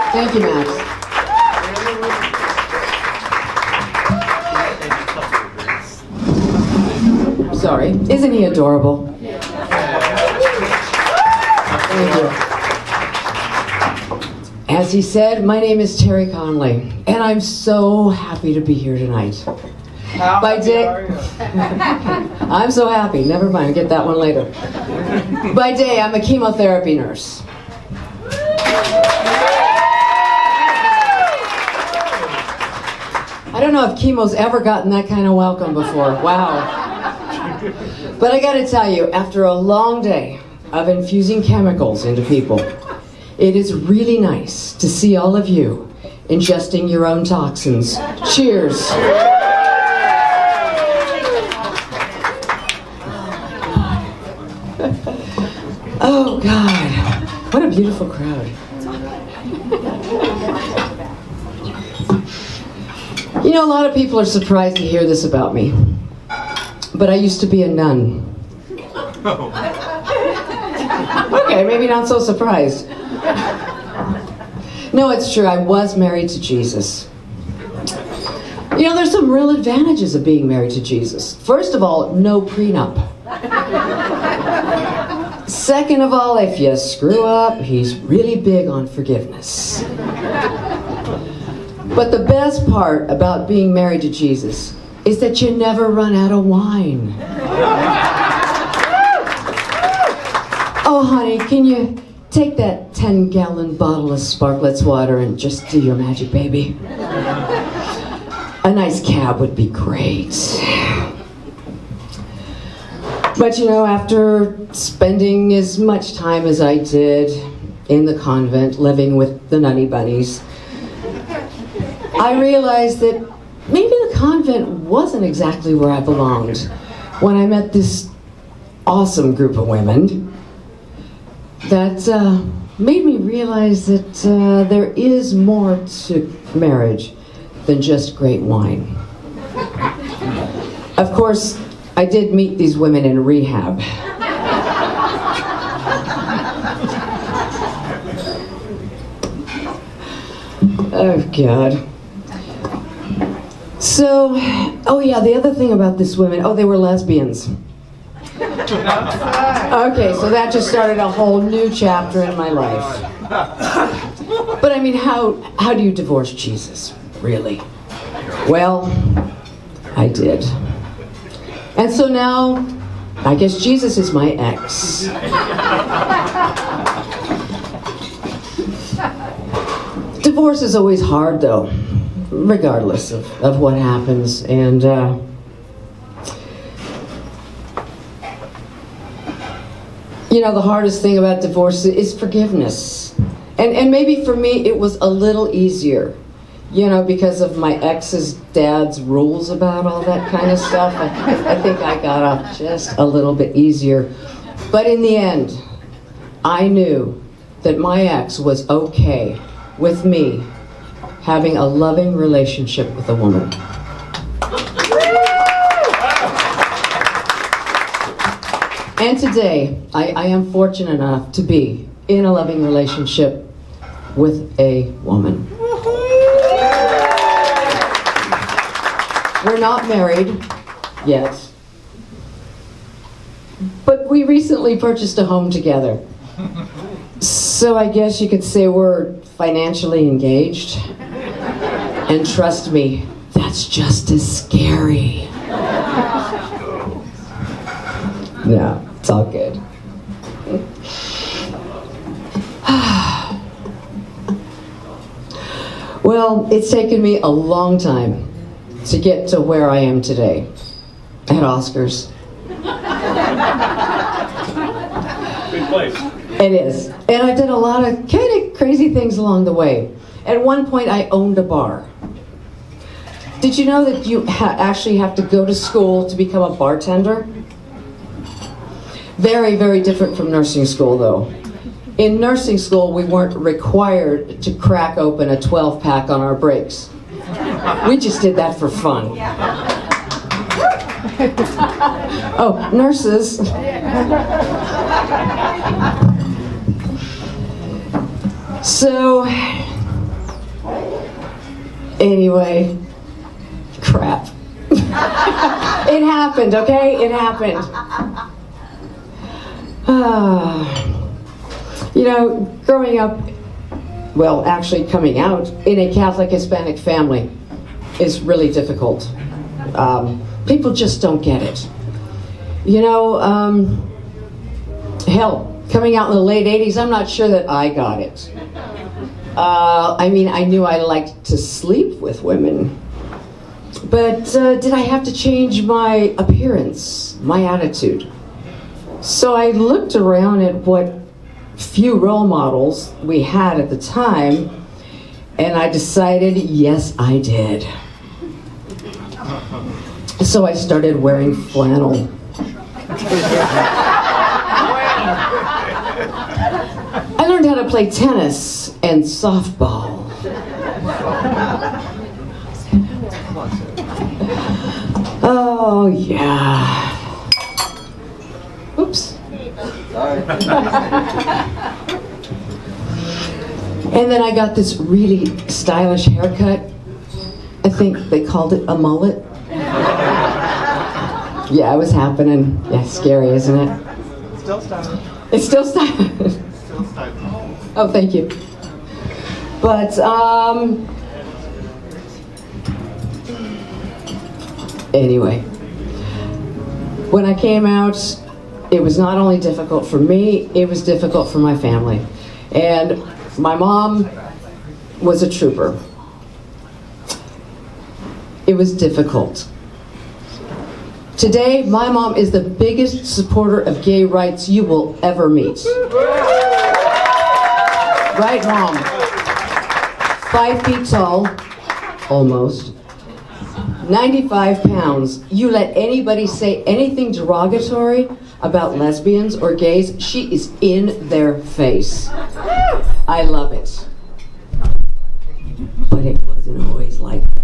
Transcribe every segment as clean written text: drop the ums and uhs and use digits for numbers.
Thank you, Max. Sorry. Isn't he adorable? Thank you. As he said, my name is Teri Conley, and I'm so happy to be here tonight. By day, I'm so happy. Never mind, get that one later. By day, I'm a chemotherapy nurse. I don't know if chemo's ever gotten that kind of welcome before. Wow. But I gotta tell you, after a long day of infusing chemicals into people, it is really nice to see all of you ingesting your own toxins. Cheers. Oh God, what a beautiful crowd. You know, a lot of people are surprised to hear this about me, but I used to be a nun. Okay, maybe not so surprised. No, it's true, I was married to Jesus. You know, there's some real advantages of being married to Jesus. First of all, no prenup. Second of all, if you screw up, he's really big on forgiveness. But the best part about being married to Jesus is that you never run out of wine. Oh, honey, can you take that 10-gallon bottle of Sparkletts water and just do your magic, baby? A nice cab would be great. But you know, after spending as much time as I did in the convent, living with the nunny bunnies, I realized that maybe the convent wasn't exactly where I belonged when I met this awesome group of women that made me realize that there is more to marriage than just great wine. Of course, I did meet these women in rehab. Oh, God. So, oh yeah, the other thing about these women, oh, they were lesbians. Okay, so that just started a whole new chapter in my life. But I mean, how do you divorce Jesus, really? Well, I did. And so now, I guess Jesus is my ex. Divorce is always hard, though, regardless of what happens. And you know, the hardest thing about divorce is forgiveness. And maybe for me, it was a little easier. You know, because of my ex's dad's rules about all that kind of stuff, I think I got off just a little bit easier. But in the end, I knew that my ex was okay with me having a loving relationship with a woman. And today, I am fortunate enough to be in a loving relationship with a woman. We're not married yet, but we recently purchased a home together. So I guess you could say we're financially engaged. And trust me, that's just as scary. No, it's all good. Well, it's taken me a long time to get to where I am today, at Oscars. Good place. It is. And I did a lot of kind of crazy things along the way. At one point, I owned a bar. Did you know that you actually have to go to school to become a bartender? Very, very different from nursing school, though. In nursing school, we weren't required to crack open a 12-pack on our breaks. We just did that for fun. Oh, nurses. So, Anyway, crap. It happened, okay? It happened. You know, growing up, well, actually coming out in a Catholic Hispanic family is really difficult. People just don't get it. You know, hell, coming out in the late 80s, I'm not sure that I got it. I mean, I knew I liked to sleep with women. But did I have to change my appearance, my attitude? So I looked around at what few role models we had at the time, and I decided, yes, I did. So I started wearing flannel. I learned how to play tennis and softball. Oh, yeah. Oops. And then I got this really stylish haircut. I think they called it a mullet. Yeah, it was happening. Yeah, scary, isn't it? Still stylish. It's still stylish. Still stylish. Oh, thank you. But, anyway, when I came out, it was not only difficult for me, it was difficult for my family. And my mom was a trooper. It was difficult. Today, my mom is the biggest supporter of gay rights you will ever meet. Right, Mom? 5 feet tall, almost. 95 pounds. You let anybody say anything derogatory about lesbians or gays, she is in their face. I love it. But it wasn't always like that.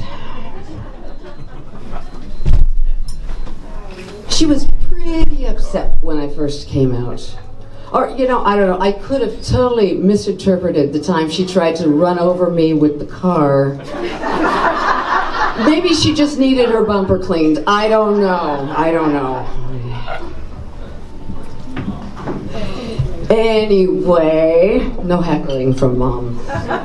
She was pretty upset when I first came out. Or, you know, I don't know, I could have totally misinterpreted the time she tried to run over me with the car. Maybe she just needed her bumper cleaned. I don't know. I don't know. Anyway, no heckling from Mom.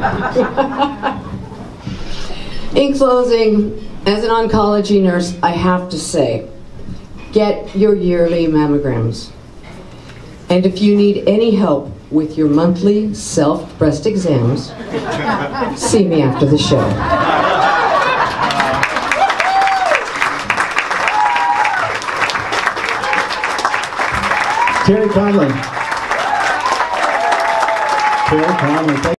In closing, as an oncology nurse, I have to say, get your yearly mammograms. And if you need any help with your monthly self-breast exams, see me after the show. Teri Conley. Teri Conley.